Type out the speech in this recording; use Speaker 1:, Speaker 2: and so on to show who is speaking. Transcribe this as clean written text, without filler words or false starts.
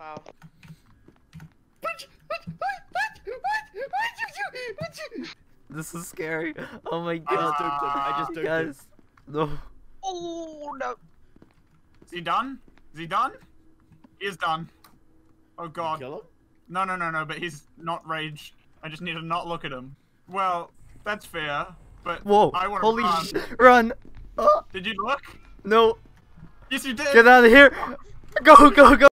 Speaker 1: Wow.
Speaker 2: This is scary. Oh my
Speaker 3: I
Speaker 2: god.
Speaker 3: just duped him.
Speaker 2: Guys. No.
Speaker 1: Oh no.
Speaker 3: Is he done? Is he done? He is done. Oh god.
Speaker 4: Kill him?
Speaker 3: No, but he's not raged. I just need to not look at him. Well, that's fair, but
Speaker 2: Whoa.
Speaker 3: I want to
Speaker 2: Holy
Speaker 3: run.
Speaker 2: run. Oh,
Speaker 3: Did you look?
Speaker 2: no.
Speaker 3: Yes, you did!
Speaker 2: Get out of here. Go, go, go.